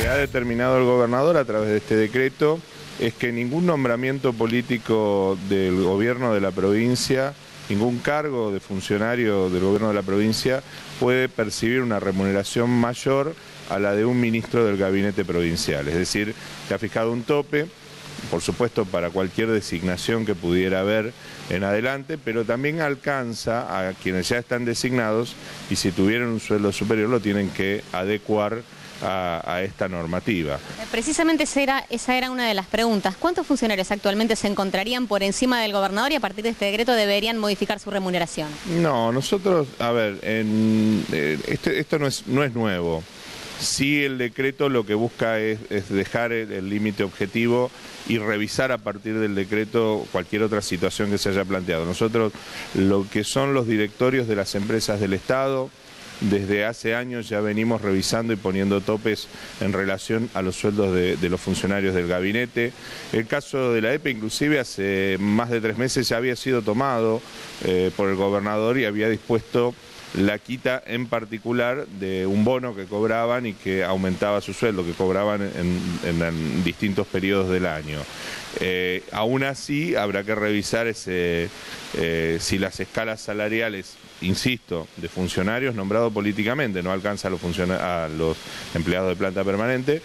que ha determinado el gobernador a través de este decreto es que ningún nombramiento político del gobierno de la provincia, ningún cargo de funcionario del gobierno de la provincia puede percibir una remuneración mayor a la de un ministro del gabinete provincial. Es decir, que ha fijado un tope, por supuesto, para cualquier designación que pudiera haber en adelante, pero también alcanza a quienes ya están designados y si tuvieran un sueldo superior lo tienen que adecuar a esta normativa. Precisamente esa era una de las preguntas. ¿Cuántos funcionarios actualmente se encontrarían por encima del gobernador y a partir de este decreto deberían modificar su remuneración? No, nosotros, a ver, esto no es nuevo. Sí, el decreto lo que busca es dejar el límite objetivo y revisar a partir del decreto cualquier otra situación que se haya planteado. Nosotros, lo que son los directorios de las empresas del Estado, desde hace años ya venimos revisando y poniendo topes en relación a los sueldos de los funcionarios del gabinete. El caso de la EPE inclusive hace más de 3 meses ya había sido tomado por el gobernador y había dispuesto la quita en particular de un bono que cobraban y que aumentaba su sueldo, que cobraban en distintos periodos del año. Aún así habrá que revisar si las escalas salariales, insisto, de funcionarios nombrados políticamente no alcanza a los empleados de planta permanente,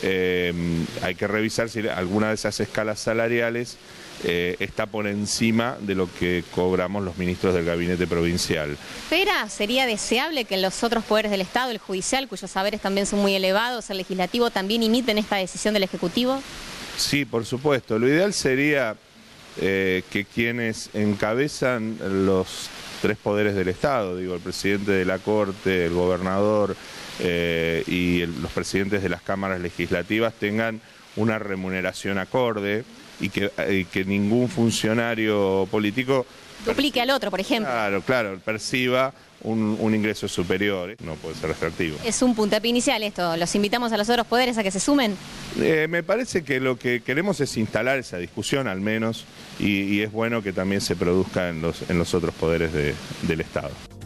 hay que revisar si alguna de esas escalas salariales está por encima de lo que cobramos los ministros del gabinete provincial. ¿Pero sería deseable que los otros poderes del Estado, el judicial, cuyos saberes también son muy elevados, el legislativo, también imiten esta decisión del Ejecutivo? Sí, por supuesto. Lo ideal sería que quienes encabezan los 3 poderes del Estado, digo, el presidente de la Corte, el gobernador y los presidentes de las cámaras legislativas tengan una remuneración acorde y que ningún funcionario político duplique al otro, por ejemplo. Claro, perciba un ingreso superior, no puede ser retroactivo. Es un puntapié inicial esto, los invitamos a los otros poderes a que se sumen. Me parece que lo que queremos es instalar esa discusión al menos y es bueno que también se produzca en los otros poderes del Estado.